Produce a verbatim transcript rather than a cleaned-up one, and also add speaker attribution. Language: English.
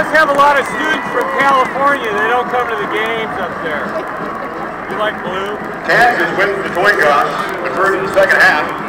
Speaker 1: must have a lot of students from California. They don't come to the games up there. You like blue?
Speaker 2: Kansas wins the toy toss, the first and second half.